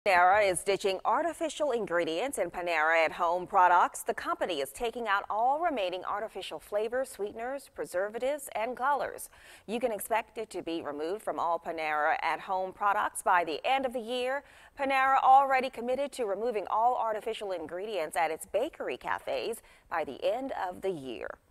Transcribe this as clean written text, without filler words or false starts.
Panera is ditching artificial ingredients in Panera at Home products. The company is taking out all remaining artificial flavors, sweeteners, preservatives, and colors. You can expect it to be removed from all Panera at Home products by the end of the year. Panera already committed to removing all artificial ingredients at its bakery cafes by the end of the year.